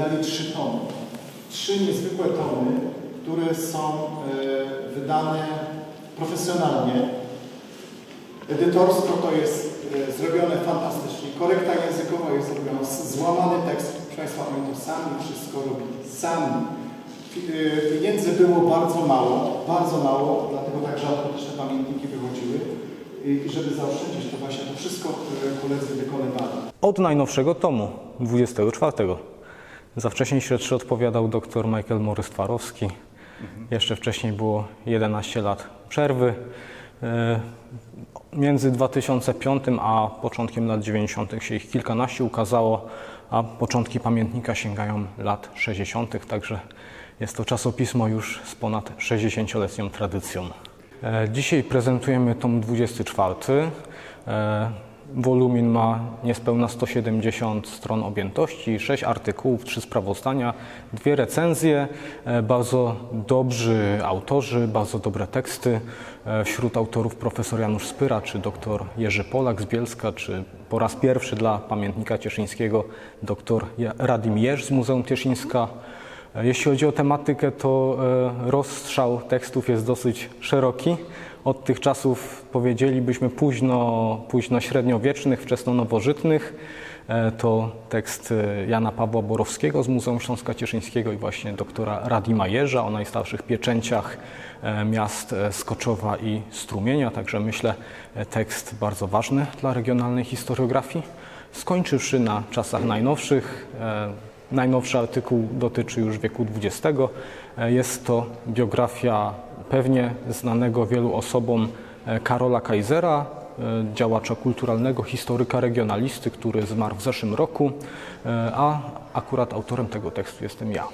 wydali 3 tomy. 3 niezwykłe tomy, które są wydane profesjonalnie. Edytorsko to jest zrobione fantastycznie. Korekta językowa jest zrobiona. Złamany tekst, proszę Państwa, oni to sami wszystko robili. Sami. Pieniędzy było bardzo mało, dlatego tak rzadko też te pamiętniki wychodziły. I żeby zaoszczędzić, to właśnie to wszystko koledzy wykonywali. Od najnowszego tomu, 24. Za wcześniej śledczy odpowiadał dr Michael Morris-Twarowski. Jeszcze wcześniej było 11 lat przerwy. Między 2005 a początkiem lat 90. się ich kilkanaście ukazało, a początki pamiętnika sięgają lat 60., także jest to czasopismo już z ponad 60-letnią tradycją. Dzisiaj prezentujemy tom 24. Wolumin ma niespełna 170 stron objętości, 6 artykułów, 3 sprawozdania, 2 recenzje, bardzo dobrzy autorzy, bardzo dobre teksty. Wśród autorów profesor Janusz Spyra, czy dr Jerzy Polak z Bielska, czy po raz pierwszy dla Pamiętnika Cieszyńskiego dr Radim Jerz z Muzeum Cieszyńska. Jeśli chodzi o tematykę, to rozstrzał tekstów jest dosyć szeroki. Od tych czasów powiedzielibyśmy późno-średniowiecznych, wczesno-nowożytnych. To tekst Jana Pawła Borowskiego z Muzeum Śląska Cieszyńskiego i właśnie doktora Radima Jerza o najstarszych pieczęciach miast Skoczowa i Strumienia. Także myślę, tekst bardzo ważny dla regionalnej historiografii. Skończywszy na czasach najnowszych, najnowszy artykuł dotyczy już wieku XX. Jest to biografia pewnie znanego wielu osobom Karola Kaisera, działacza kulturalnego, historyka, regionalisty, który zmarł w zeszłym roku, a akurat autorem tego tekstu jestem ja.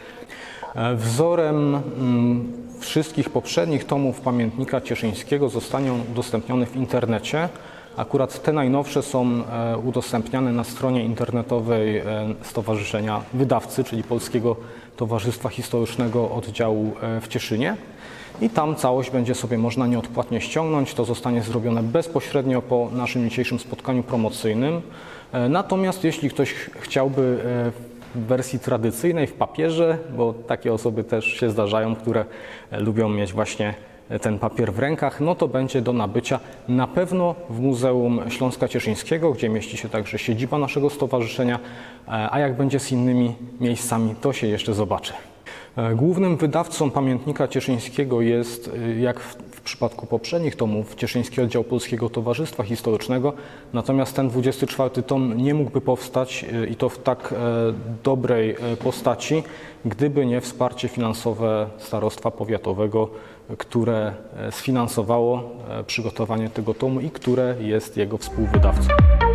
Wzorem wszystkich poprzednich tomów Pamiętnika Cieszyńskiego zostanie on udostępniony w internecie. Akurat te najnowsze są udostępniane na stronie internetowej Stowarzyszenia Wydawcy, czyli Polskiego Towarzystwa Historycznego Oddziału w Cieszynie. I tam całość będzie sobie można nieodpłatnie ściągnąć. To zostanie zrobione bezpośrednio po naszym dzisiejszym spotkaniu promocyjnym. Natomiast jeśli ktoś chciałby w wersji tradycyjnej, w papierze, bo takie osoby też się zdarzają, które lubią mieć właśnie ten papier w rękach, no to będzie do nabycia na pewno w Muzeum Śląska Cieszyńskiego, gdzie mieści się także siedziba naszego stowarzyszenia, a jak będzie z innymi miejscami, to się jeszcze zobaczy. Głównym wydawcą Pamiętnika Cieszyńskiego jest, jak w przypadku poprzednich tomów, Cieszyński Oddział Polskiego Towarzystwa Historycznego, natomiast ten 24 tom nie mógłby powstać i to w tak dobrej postaci, gdyby nie wsparcie finansowe Starostwa Powiatowego, które sfinansowało przygotowanie tego tomu i które jest jego współwydawcą.